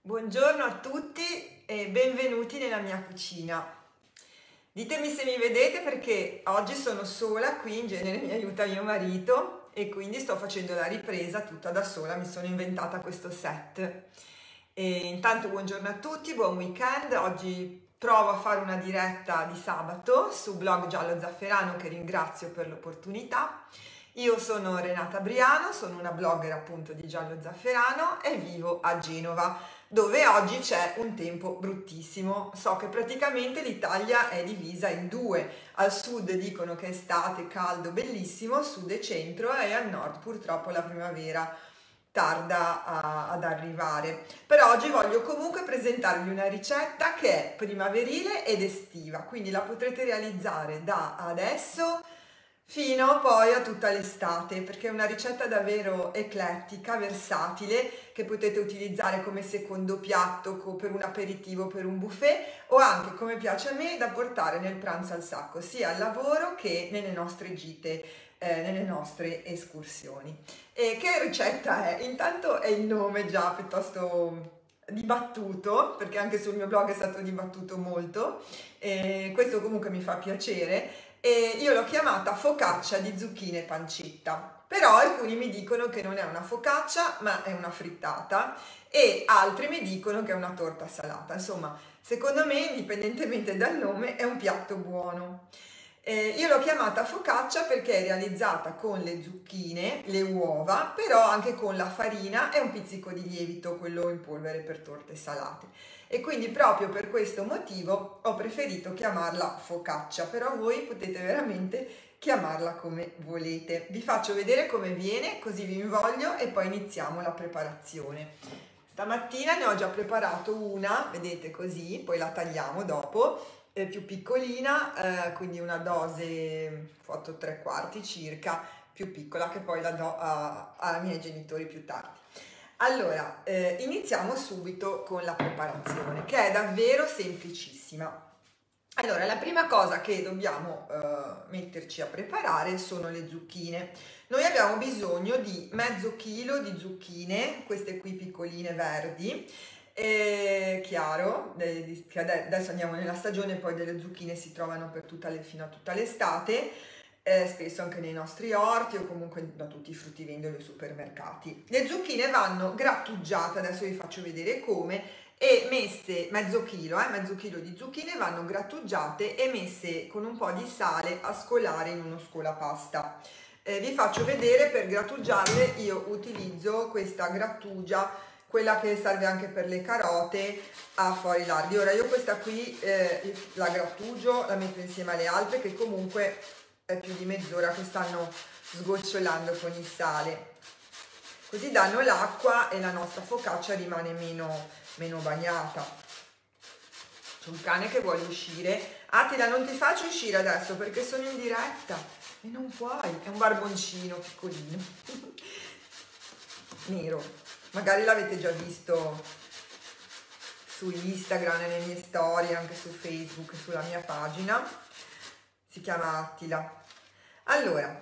Buongiorno a tutti e benvenuti nella mia cucina. Ditemi se mi vedete perché oggi sono sola, qui in genere mi aiuta mio marito e quindi sto facendo la ripresa tutta da sola, mi sono inventata questo set. E intanto buongiorno a tutti, buon weekend. Oggi provo a fare una diretta di sabato su blog Giallo Zafferano, che ringrazio per l'opportunità. Io sono Renata Briano, sono una blogger appunto di Giallo Zafferano e vivo a Genova, dove oggi c'è un tempo bruttissimo. So che praticamente l'Italia è divisa in due: al sud dicono che è estate, caldo, bellissimo, sud e centro, e al nord purtroppo la primavera tarda ad arrivare. Per oggi voglio comunque presentarvi una ricetta che è primaverile ed estiva, quindi la potrete realizzare da adesso fino poi a tutta l'estate, perché è una ricetta davvero eclettica, versatile, che potete utilizzare come secondo piatto, per un aperitivo, per un buffet, o anche, come piace a me, da portare nel pranzo al sacco, sia al lavoro che nelle nostre gite, nelle nostre escursioni. E che ricetta è? Intanto è il nome già piuttosto dibattuto, perché anche sul mio blog è stato dibattuto molto, e questo comunque mi fa piacere. E io l'ho chiamata focaccia di zucchine e pancetta, però alcuni mi dicono che non è una focaccia ma è una frittata, e altri mi dicono che è una torta salata. Insomma, secondo me, indipendentemente dal nome, è un piatto buono. Io l'ho chiamata focaccia perché è realizzata con le zucchine, le uova, però anche con la farina e un pizzico di lievito, quello in polvere per torte salate. E quindi proprio per questo motivo ho preferito chiamarla focaccia, però voi potete veramente chiamarla come volete. Vi faccio vedere come viene, così vi invoglio e poi iniziamo la preparazione. Stamattina ne ho già preparato una, vedete così, poi la tagliamo dopo, più piccolina, quindi una dose fatto 3/4 circa, più piccola, che poi la do ai miei genitori più tardi. Allora, iniziamo subito con la preparazione, che è davvero semplicissima. Allora, la prima cosa che dobbiamo metterci a preparare sono le zucchine. Noi abbiamo bisogno di mezzo chilo di zucchine, queste qui piccoline verdi, chiaro, che adesso andiamo nella stagione, poi delle zucchine si trovano fino a tutta l'estate, spesso anche nei nostri orti o comunque da tutti i fruttivendoli o supermercati. Le zucchine vanno grattugiate, adesso vi faccio vedere come, e messe mezzo chilo di zucchine vanno grattugiate e messe con un po' di sale a scolare in uno scolapasta. Vi faccio vedere, per grattugiarle io utilizzo questa grattugia, quella che serve anche per le carote, a fori larghi. Ora io questa qui la grattugio, la metto insieme alle altre che comunque è più di mezz'ora che stanno sgocciolando con il sale, così danno l'acqua e la nostra focaccia rimane meno bagnata. C'è un cane che vuole uscire. Attila, non ti faccio uscire adesso perché sono in diretta e non puoi, è un barboncino piccolino nero. Magari l'avete già visto su Instagram, nelle mie storie, anche su Facebook, sulla mia pagina. Si chiama Attila. Allora,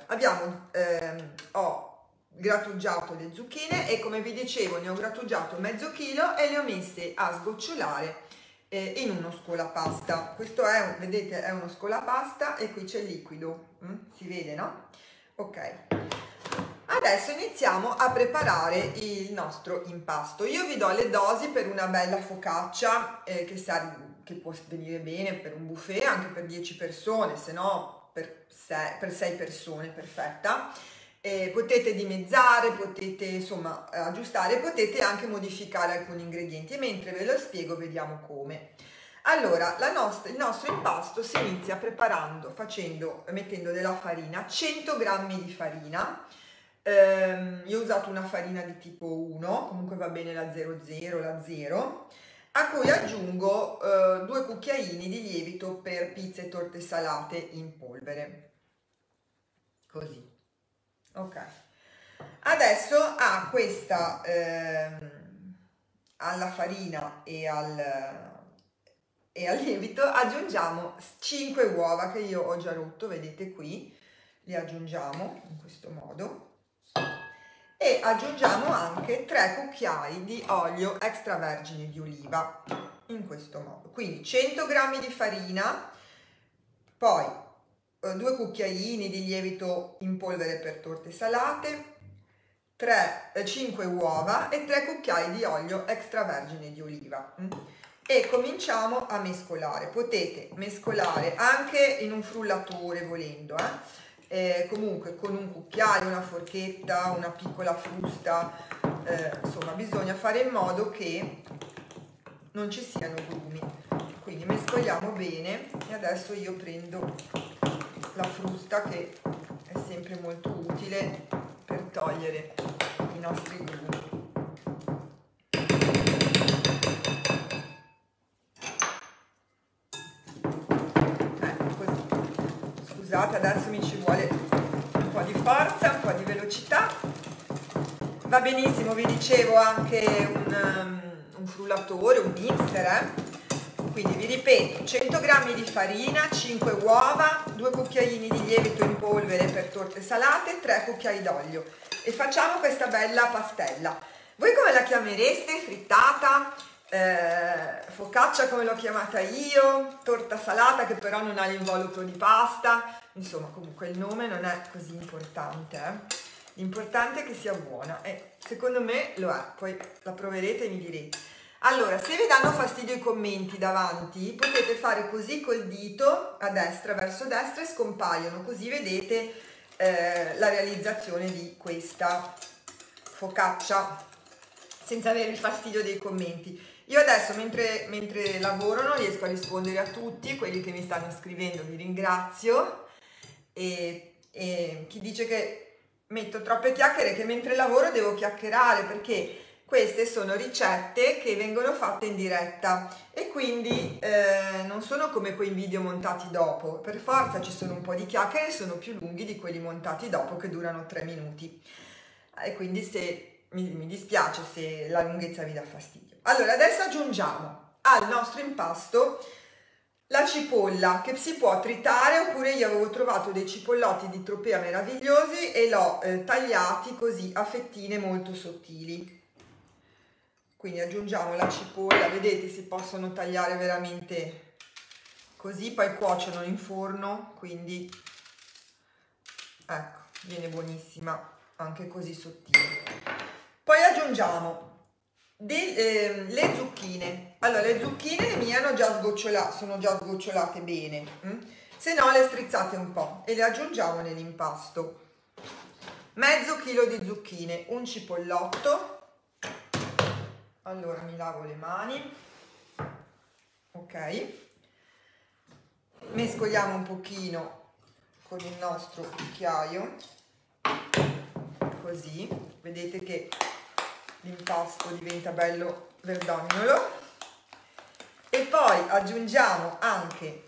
ho grattugiato le zucchine e, come vi dicevo, ne ho grattugiato mezzo chilo e le ho messe a sgocciolare in uno scolapasta. Questo è, vedete, è uno scolapasta e qui c'è il liquido. Si vede, no? Ok. Adesso iniziamo a preparare il nostro impasto. Io vi do le dosi per una bella focaccia che può venire bene per un buffet, anche per 10 persone, se no per 6 persone, perfetta. Potete dimezzare, potete insomma aggiustare, potete anche modificare alcuni ingredienti, e mentre ve lo spiego vediamo come. Allora, il nostro impasto si inizia preparando, mettendo della farina, 100 grammi di farina. Io ho usato una farina di tipo 1, comunque va bene la 00, la 0, a cui aggiungo 2 cucchiaini di lievito per pizze e torte salate in polvere, così. Ok, adesso alla farina e al lievito aggiungiamo 5 uova che io ho già rotto, vedete qui, le aggiungiamo in questo modo. e aggiungiamo anche 3 cucchiai di olio extravergine di oliva, in questo modo. Quindi 100 g di farina, poi 2 cucchiaini di lievito in polvere per torte salate, 5 uova e 3 cucchiai di olio extravergine di oliva. E cominciamo a mescolare. Potete mescolare anche in un frullatore volendo, comunque con un cucchiaio, una forchetta, una piccola frusta, insomma bisogna fare in modo che non ci siano grumi. Quindi mescoliamo bene e adesso io prendo la frusta, che è sempre molto utile per togliere i nostri grumi. Scusate, adesso mi ci vuole un po' di forza, un po' di velocità. Va benissimo, vi dicevo, anche un frullatore, un mixer, Quindi vi ripeto, 100 g di farina, 5 uova, 2 cucchiaini di lievito in polvere per torte salate, 3 cucchiai d'olio. E facciamo questa bella pastella. Voi come la chiamereste? Frittata? Focaccia come l'ho chiamata io, torta salata che però non ha l'involucro di pasta, insomma comunque il nome non è così importante, l'importante è che sia buona e secondo me lo è, poi la proverete e mi direte. Allora, se vi danno fastidio i commenti davanti potete fare così col dito a destra, verso destra, e scompaiono, così vedete la realizzazione di questa focaccia senza avere il fastidio dei commenti. Io adesso mentre lavoro non riesco a rispondere a tutti quelli che mi stanno scrivendo, vi ringrazio, e chi dice che metto troppe chiacchiere, che mentre lavoro devo chiacchierare, perché queste sono ricette che vengono fatte in diretta e quindi non sono come quei video montati dopo, per forza ci sono un po' di chiacchiere, sono più lunghi di quelli montati dopo che durano 3 minuti e quindi mi dispiace se la lunghezza vi dà fastidio. Allora, adesso aggiungiamo al nostro impasto la cipolla, che si può tritare, oppure io avevo trovato dei cipollotti di Tropea meravigliosi e l'ho tagliati così a fettine molto sottili. Quindi aggiungiamo la cipolla, vedete, si possono tagliare veramente così, poi cuociono in forno, quindi ecco, viene buonissima anche così sottile. Poi aggiungiamo le zucchine. Allora, le zucchine le mie sono già sgocciolate bene, se no le strizzate un po' e le aggiungiamo nell'impasto. Mezzo chilo di zucchine, un cipollotto. Allora mi lavo le mani, ok, mescoliamo un pochino con il nostro cucchiaio, così, vedete che l'impasto diventa bello verdognolo, e poi aggiungiamo anche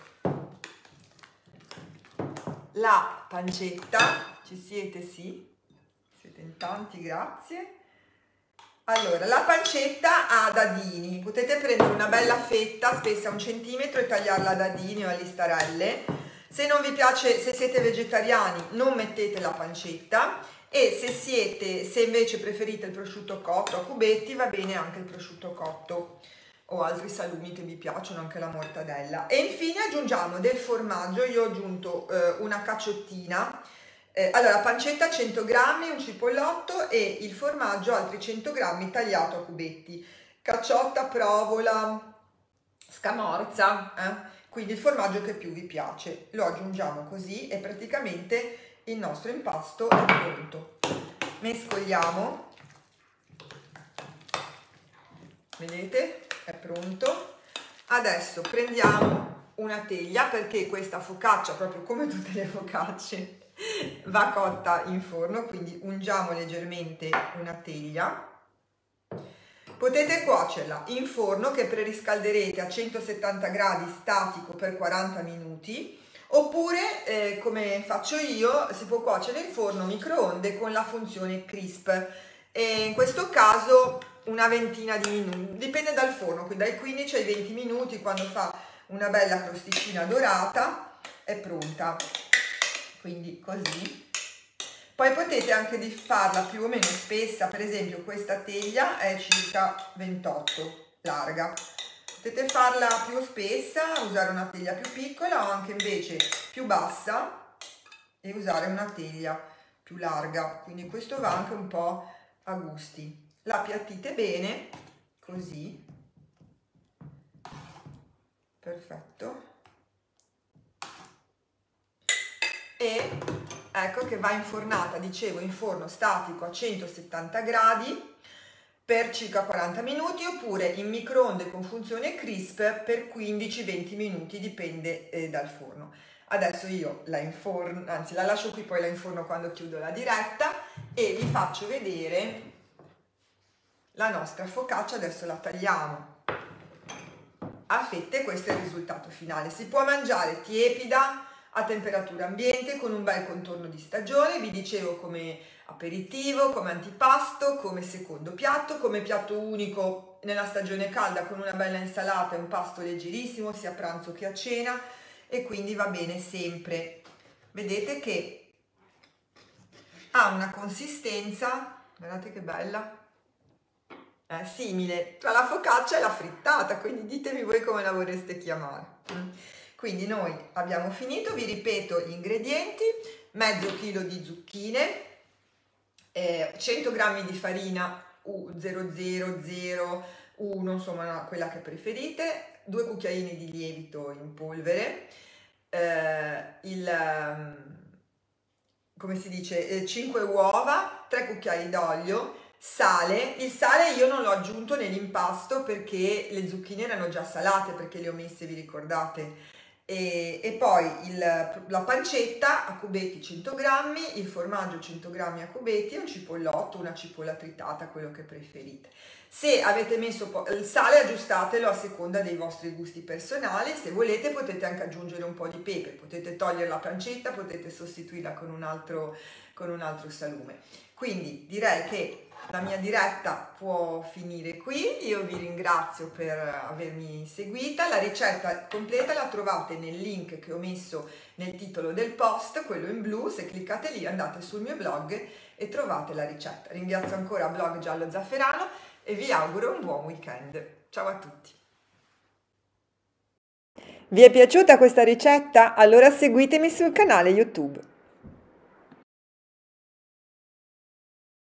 la pancetta. Ci siete? Sì, siete in tanti, grazie. Allora, la pancetta a dadini, potete prendere una bella fetta spessa 1 centimetro e tagliarla a dadini o a listarelle. Se non vi piace, se siete vegetariani, non mettete la pancetta, e se invece preferite il prosciutto cotto a cubetti, va bene anche il prosciutto cotto o altri salumi che vi piacciono, anche la mortadella. E infine aggiungiamo del formaggio. Io ho aggiunto una cacciottina. Allora, pancetta 100 grammi, un cipollotto, e il formaggio altri 100 grammi tagliato a cubetti, cacciotta, provola, scamorza, quindi il formaggio che più vi piace. Lo aggiungiamo così e praticamente il nostro impasto è pronto. Mescoliamo, vedete? È pronto. Adesso prendiamo una teglia, perché questa focaccia, proprio come tutte le focacce, va cotta in forno, quindi ungiamo leggermente una teglia. Potete cuocerla in forno, che preriscalderete a 170 gradi statico per 40 minuti, oppure come faccio io, si può cuocere in forno microonde con la funzione crisp, e in questo caso una ventina di minuti, dipende dal forno, quindi dai 15 ai 20 minuti, quando fa una bella crosticina dorata è pronta. Quindi così. Poi potete anche di farla più o meno spessa, per esempio questa teglia è circa 28 larga. Potete farla più spessa, usare una teglia più piccola o anche invece più bassa e usare una teglia più larga, quindi questo va anche un po' a gusti. La appiattite bene, così, perfetto, e ecco che va infornata, dicevo, in forno statico a 170 gradi per circa 40 minuti oppure in microonde con funzione crisp per 15-20 minuti, dipende dal forno. Adesso io la inforno, anzi la lascio qui, poi la inforno quando chiudo la diretta e vi faccio vedere la nostra focaccia. Adesso la tagliamo a fette, questo è il risultato finale. Si può mangiare tiepida, a temperatura ambiente, con un bel contorno di stagione, vi dicevo, come aperitivo, come antipasto, come secondo piatto, come piatto unico nella stagione calda con una bella insalata e un pasto leggerissimo sia a pranzo che a cena, e quindi va bene sempre. Vedete che ha una consistenza, guardate che bella, simile tra la focaccia e la frittata, quindi ditemi voi come la vorreste chiamare. Quindi noi abbiamo finito, vi ripeto gli ingredienti: mezzo chilo di zucchine, 100 g di farina 0001, insomma quella che preferite, 2 cucchiaini di lievito in polvere, come si dice, 5 uova, 3 cucchiai d'olio, sale. Il sale io non l'ho aggiunto nell'impasto perché le zucchine erano già salate, perché le ho messe, vi ricordate? E poi la pancetta a cubetti 100 grammi, il formaggio 100 grammi a cubetti e un cipollotto, una cipolla tritata, quello che preferite. Se avete messo il sale, aggiustatelo a seconda dei vostri gusti personali. Se volete potete anche aggiungere un po' di pepe, potete togliere la pancetta, potete sostituirla con un altro salume. Quindi direi che la mia diretta può finire qui. Io vi ringrazio per avermi seguita. La ricetta completa la trovate nel link che ho messo nel titolo del post, quello in blu. Se cliccate lì andate sul mio blog e trovate la ricetta. Ringrazio ancora Blog Giallo Zafferano e vi auguro un buon weekend. Ciao a tutti! Vi è piaciuta questa ricetta? Allora seguitemi sul canale YouTube.